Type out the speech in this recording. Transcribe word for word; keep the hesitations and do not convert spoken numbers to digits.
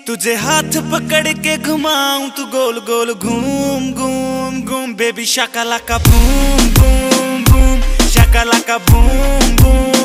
तुझे हाथ पकड़ के घुमाऊं तू गोल गोल घूम घूम घूम बेबी शाकालाका बूम बूम बूम शाकालाका बूम बूम